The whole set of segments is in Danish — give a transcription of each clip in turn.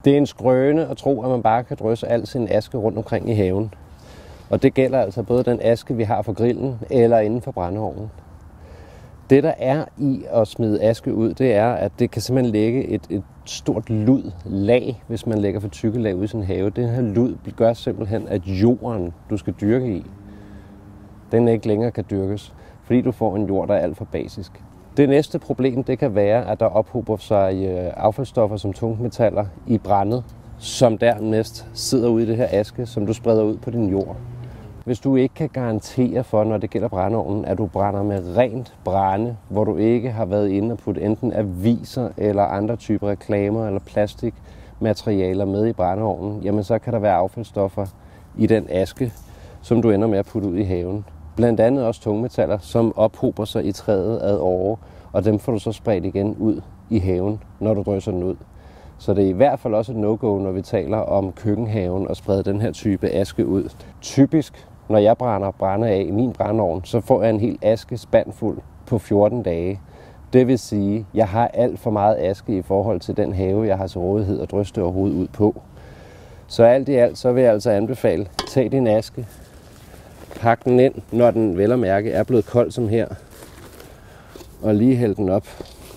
Det er en skrøne at tro, at man bare kan drysse al sin aske rundt omkring i haven. Og det gælder altså både den aske, vi har for grillen, eller inden for brændeovnen. Det, der er i at smide aske ud, det er, at det kan simpelthen lægge et stort lag, hvis man lægger for tykke lag ud i sin have. Den her lud gør simpelthen, at jorden, du skal dyrke i, den ikke længere kan dyrkes, fordi du får en jord, der er alt for basisk. Det næste problem, det kan være, at der ophober sig affaldsstoffer som tungmetaller i brændet, som dernæst sidder ude i det her aske, som du spreder ud på din jord. Hvis du ikke kan garantere for, når det gælder brændeovnen, at du brænder med rent brænde, hvor du ikke har været inde og putte enten aviser eller andre typer reklamer eller plastikmaterialer med i brændeovnen, jamen så kan der være affaldsstoffer i den aske, som du ender med at putte ud i haven. Blandt andet også tungmetaller, som ophober sig i træet ad åre, og dem får du så spredt igen ud i haven, når du drysser den ud. Så det er i hvert fald også et no-go, når vi taler om køkkenhaven og sprede den her type aske ud. Typisk, når jeg brænder brænde af i min brændeovn, så får jeg en hel aske spandfuld på 14 dage. Det vil sige, at jeg har alt for meget aske i forhold til den have, jeg har til rådighed og drysse det overhovedet ud på. Så alt i alt, så vil jeg altså anbefale, tag din aske, pak den ind, når den vel at mærke er blevet kold som her, og lige hæld den op.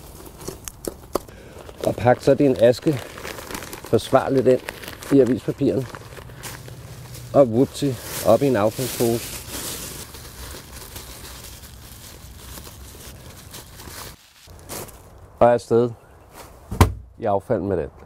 Og pak så din aske forsvarligt ind i avispapiren, og whoopty, op i en affaldspose. Og afsted i affald med den.